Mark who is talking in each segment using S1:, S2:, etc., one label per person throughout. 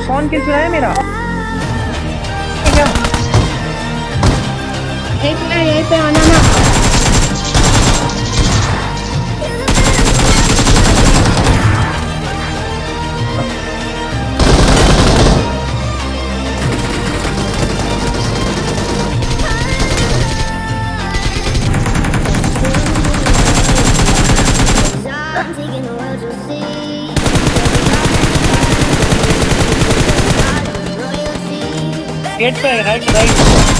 S1: कौन किल चुराया मेरा? क्या
S2: एक प्लेयर यहीं पे आना ना।
S1: गेट पे राइट राइट।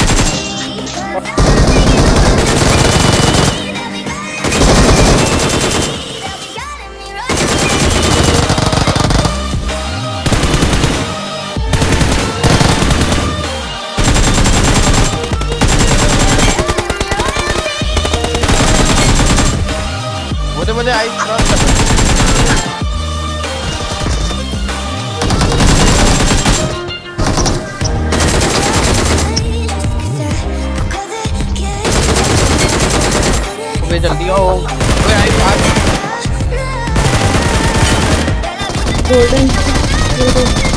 S3: मुझे आई क्रॉस कर। जल्दी आओ। आई
S2: गोल्डन